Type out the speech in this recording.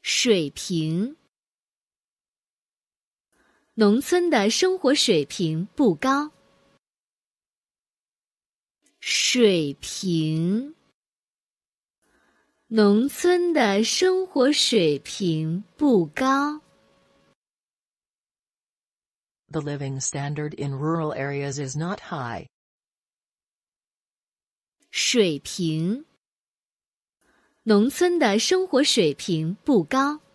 水平。农村的生活水平不高。水平。农村的生活水平不高。 The living standard in rural areas is not high. 水平。农村的生活水平不高。